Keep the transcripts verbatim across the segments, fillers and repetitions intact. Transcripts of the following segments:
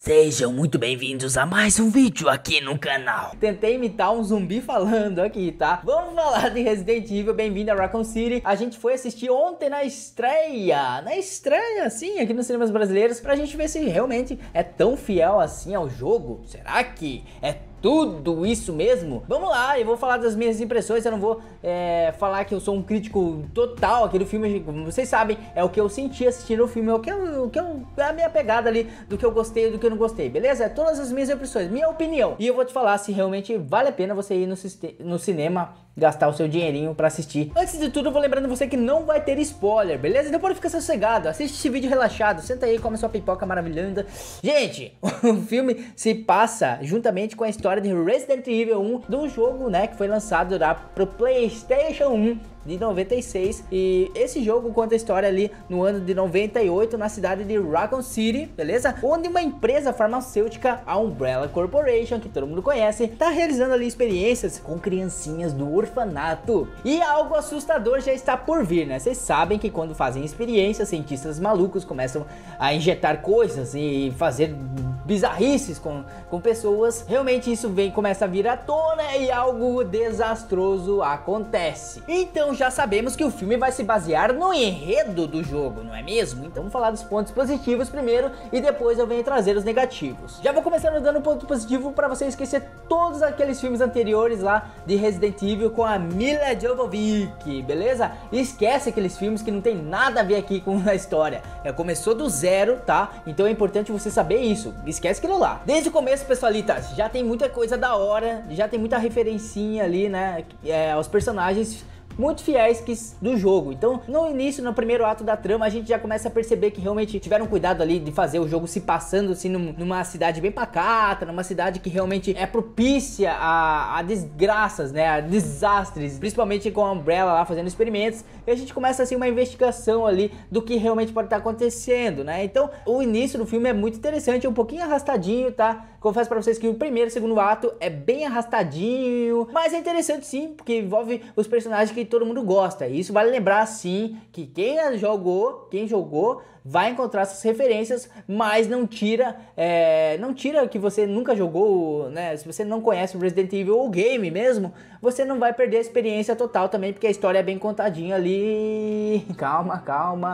Sejam muito bem-vindos a mais um vídeo aqui no canal. Tentei imitar um zumbi falando aqui, tá? Vamos falar de Resident Evil, bem-vindo a Raccoon City. A gente foi assistir ontem na estreia, na estreia, sim, aqui nos cinemas brasileiros, pra gente ver se realmente é tão fiel assim ao jogo. Será que é tudo isso mesmo? Vamos lá, eu vou falar das minhas impressões. Eu não vou é, falar que eu sou um crítico total aqui do filme. Como vocês sabem, é o que eu senti assistindo o filme, é o que eu, o que eu, é a minha pegada ali, do que eu gostei e do que eu não gostei, beleza? É todas as minhas impressões, minha opinião. E eu vou te falar se realmente vale a pena você ir no, no cinema, gastar o seu dinheirinho pra assistir. Antes de tudo, eu vou lembrando você que não vai ter spoiler, beleza? Então pode ficar sossegado, assiste esse vídeo relaxado, senta aí, come sua pipoca maravilhosa. Gente, o filme se passa juntamente com a história de Resident Evil um, do jogo, né, que foi lançado lá pro PlayStation um de noventa e seis, e esse jogo conta a história ali no ano de noventa e oito na cidade de Raccoon City, beleza? Onde uma empresa farmacêutica, a Umbrella Corporation, que todo mundo conhece, tá realizando ali experiências com criancinhas do orfanato. E algo assustador já está por vir, né? Vocês sabem que quando fazem experiências, cientistas malucos começam a injetar coisas e fazer bizarrices com, com pessoas. Realmente isso vem, começa a vir à tona e algo desastroso acontece. Então já sabemos que o filme vai se basear no enredo do jogo, não é mesmo? Então vamos falar dos pontos positivos primeiro e depois eu venho trazer os negativos. Já vou começando dando um ponto positivo para você esquecer todos aqueles filmes anteriores lá de Resident Evil com a Milla Jovovich, beleza? Esquece aqueles filmes que não tem nada a ver aqui com a história. É, começou do zero, tá? Então é importante você saber isso. Esquece aquilo lá. Desde o começo, pessoalitas, já tem muita coisa da hora, já tem muita referencinha ali, né? É, aos personagens muito fiéis que, do jogo. Então no início, no primeiro ato da trama, a gente já começa a perceber que realmente tiveram cuidado ali de fazer o jogo se passando assim num, numa cidade bem pacata, numa cidade que realmente é propícia a, a desgraças, né, a desastres, principalmente com a Umbrella lá fazendo experimentos. E a gente começa assim uma investigação ali do que realmente pode estar acontecendo, né? Então o início do filme é muito interessante, é um pouquinho arrastadinho, tá? Confesso pra vocês que o primeiro e segundo ato é bem arrastadinho, mas é interessante sim, porque envolve os personagens que todo mundo gosta. E isso vale lembrar sim que quem jogou, quem jogou vai encontrar essas referências, mas não tira, é, não tira que você nunca jogou, né? Se você não conhece o Resident Evil ou o game mesmo, você não vai perder a experiência total também, porque a história é bem contadinha ali. Calma, calma,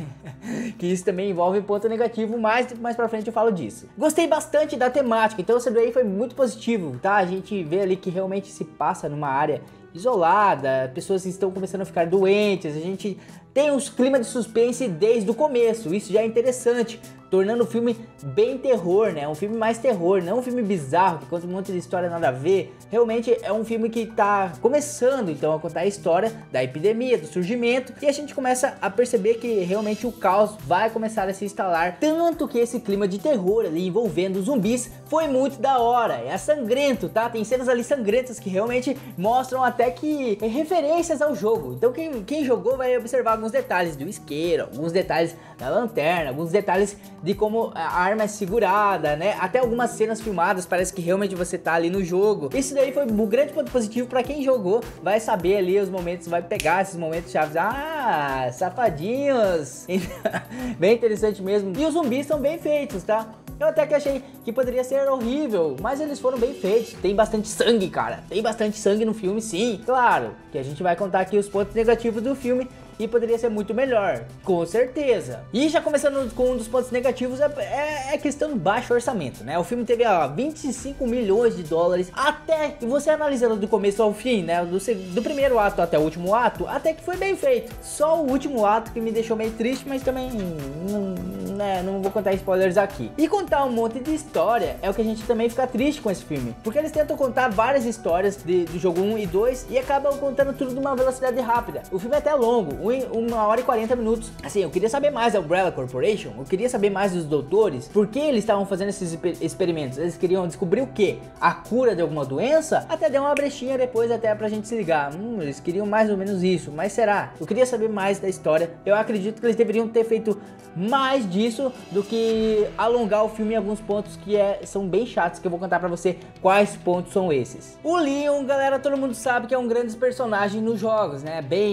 que isso também envolve ponto negativo, mas mais pra frente eu falo disso. Gostei bastante da temática, então isso daí foi muito positivo, tá? A gente vê ali que realmente se passa numa área isolada, pessoas estão começando a ficar doentes, a gente tem uns climas de suspense desde o começo, isso já é interessante, tornando o filme bem terror, né? Um filme mais terror, não um filme bizarro que conta um monte de história nada a ver. Realmente é um filme que tá começando então a contar a história da epidemia, do surgimento, e a gente começa a perceber que realmente o caos vai começar a se instalar, tanto que esse clima de terror ali envolvendo zumbis foi muito da hora. É sangrento, tá? Tem cenas ali sangrentas que realmente mostram até que é referências ao jogo. Então quem, quem jogou vai observar alguns detalhes do isqueiro, alguns detalhes da lanterna, alguns detalhes de como a arma é segurada, né? Até algumas cenas filmadas, parece que realmente você tá ali no jogo. Isso daí foi um grande ponto positivo para quem jogou, vai saber ali os momentos, vai pegar esses momentos chaves. Ah, safadinhos! Bem interessante mesmo. E os zumbis são bem feitos, tá? Eu até que achei que poderia ser horrível, mas eles foram bem feitos. Tem bastante sangue, cara. Tem bastante sangue no filme, sim. Claro que a gente vai contar aqui os pontos negativos do filme e poderia ser muito melhor, com certeza. E já começando com um dos pontos negativos, é, é, é questão do baixo orçamento, né? O filme teve ó, vinte e cinco milhões de dólares, até que você analisando do começo ao fim, né? Do, do primeiro ato até o último ato, até que foi bem feito. Só o último ato que me deixou meio triste, mas também não, né, não vou contar spoilers aqui. E contar um monte de história é o que a gente também fica triste com esse filme, porque eles tentam contar várias histórias de, do jogo um e dois e acabam contando tudo numa velocidade rápida. O filme é até longo, uma hora e quarenta minutos. Assim, eu queria saber mais da Umbrella Corporation, eu queria saber mais dos doutores, por que eles estavam fazendo esses experimentos. Eles queriam descobrir o que? A cura de alguma doença? Até deu uma brechinha depois até pra gente se ligar, hum, eles queriam mais ou menos isso, mas será? Eu queria saber mais da história. Eu acredito que eles deveriam ter feito mais disso do que alongar o filme em alguns pontos que é, são bem chatos, que eu vou contar pra você quais pontos são esses. O Leon, galera, todo mundo sabe que é um grande personagem nos jogos, né? Bem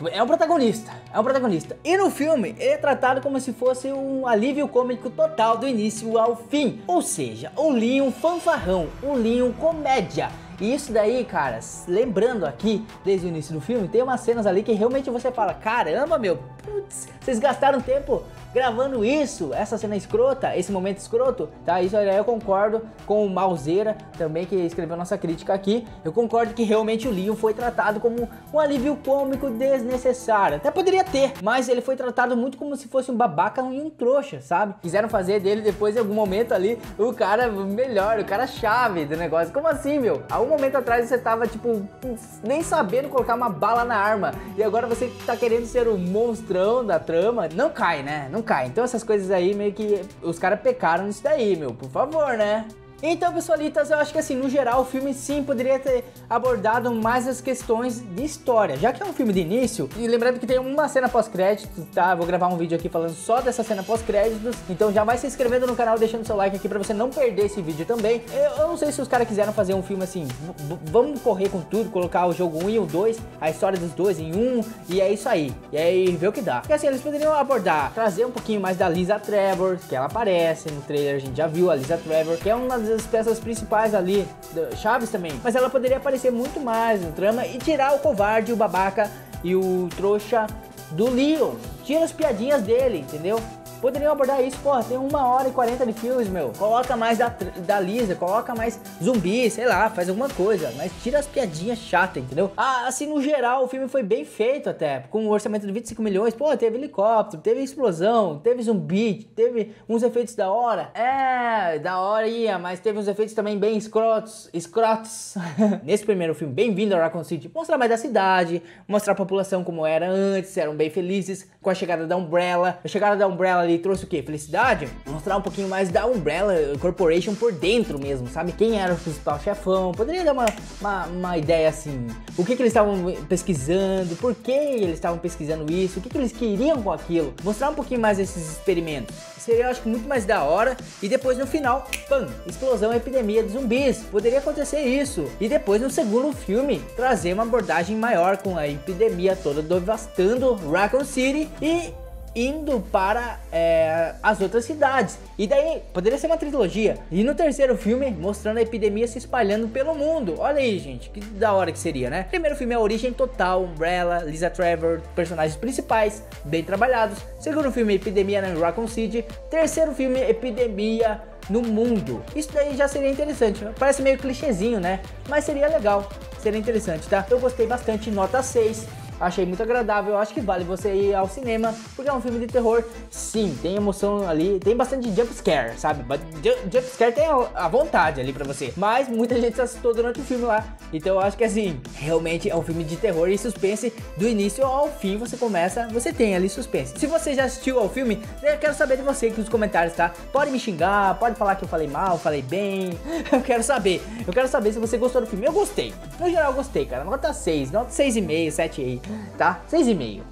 é um protagonista, é um protagonista. E no filme, ele é tratado como se fosse um alívio cômico total do início ao fim. Ou seja, o Leon fanfarrão, o Leon comédia. E isso daí, cara, lembrando aqui, desde o início do filme, tem umas cenas ali que realmente você fala, caramba, meu, putz, vocês gastaram tempo gravando isso, essa cena escrota, esse momento escroto, tá? Isso aí eu concordo com o Malzeira também, que escreveu nossa crítica aqui. Eu concordo que realmente o Leon foi tratado como um alívio cômico desnecessário. Até poderia ter, mas ele foi tratado muito como se fosse um babaca e um trouxa, sabe? Quiseram fazer dele depois, em algum momento ali, o cara melhor, o cara chave do negócio. Como assim, meu? Há um momento atrás você tava, tipo, nem sabendo colocar uma bala na arma, e agora você tá querendo ser o monstrão da trama. Não cai, né? Não cai. Então essas coisas aí meio que os caras pecaram nisso daí, meu, por favor, né? Então, pessoalitas, eu acho que assim, no geral, o filme sim poderia ter abordado mais as questões de história, já que é um filme de início, e lembrando que tem uma cena pós-créditos, tá? Vou gravar um vídeo aqui falando só dessa cena pós-créditos, então já vai se inscrevendo no canal, deixando seu like aqui pra você não perder esse vídeo também. Eu, eu não sei se os caras quiseram fazer um filme assim, vamos correr com tudo, colocar o jogo um e o dois, a história dos dois em um, e é isso aí, e aí ver o que dá. Porque assim, eles poderiam abordar, trazer um pouquinho mais da Lisa Trevor, que ela aparece no trailer, a gente já viu a Lisa Trevor, que é uma das as peças principais ali, Chaves também, mas ela poderia aparecer muito mais no trama e tirar o covarde, o babaca e o trouxa do Leon. Tira as piadinhas dele, entendeu? Poderiam abordar isso, porra, tem uma hora e quarenta de filmes, meu. Coloca mais da, da Lisa, coloca mais zumbi, sei lá, faz alguma coisa. Mas tira as piadinhas chatas, entendeu? Ah, assim, no geral, o filme foi bem feito até. Com um orçamento de vinte e cinco milhões, pô, teve helicóptero, teve explosão, teve zumbi, teve uns efeitos da hora. É, da hora ia, mas teve uns efeitos também bem escrotos, escrotos. Nesse primeiro filme, Bem-vindo a Raccoon City, mostrar mais da cidade, mostrar a população como era antes, eram bem felizes com a chegada da Umbrella. A chegada da Umbrella ali trouxe o que? Felicidade? Mostrar um pouquinho mais da Umbrella Corporation por dentro mesmo, sabe? Quem era o principal chefão? Poderia dar uma, uma, uma ideia assim. O que que eles estavam pesquisando? Por que eles estavam pesquisando isso? O que que eles queriam com aquilo? Mostrar um pouquinho mais esses experimentos. Seria, eu acho que, muito mais da hora. E depois no final, pam, explosão, epidemia de zumbis. Poderia acontecer isso. E depois no segundo filme, trazer uma abordagem maior com a epidemia toda devastando Raccoon City e indo para é, as outras cidades. E daí, poderia ser uma trilogia. E no terceiro filme, mostrando a epidemia se espalhando pelo mundo. Olha aí, gente, que da hora que seria, né? Primeiro filme é a origem total, Umbrella, Lisa Trevor, personagens principais, bem trabalhados. Segundo filme, epidemia na Raccoon City. Terceiro filme, epidemia no mundo. Isso daí já seria interessante. Parece meio clichêzinho, né? Mas seria legal, seria interessante, tá? Eu gostei bastante, nota seis. Achei muito agradável, eu acho que vale você ir ao cinema, porque é um filme de terror, sim, tem emoção ali, tem bastante jump scare, sabe? Jump scare tem a vontade ali pra você, mas muita gente se assustou durante o filme lá, então eu acho que assim, realmente é um filme de terror e suspense, do início ao fim você começa, você tem ali suspense. Se você já assistiu ao filme, eu quero saber de você aqui nos comentários, tá? Pode me xingar, pode falar que eu falei mal, falei bem, eu quero saber, eu quero saber se você gostou do filme. Eu gostei, no geral eu gostei, cara, nota seis, nota seis e meio, sete aí. Tá? seis e meio.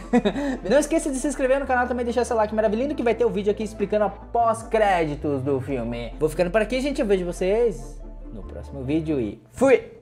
Não esqueça de se inscrever no canal, também deixar seu like maravilhoso, que vai ter o vídeo aqui explicando a pós-créditos do filme. Vou ficando por aqui, gente. Eu vejo vocês no próximo vídeo e fui!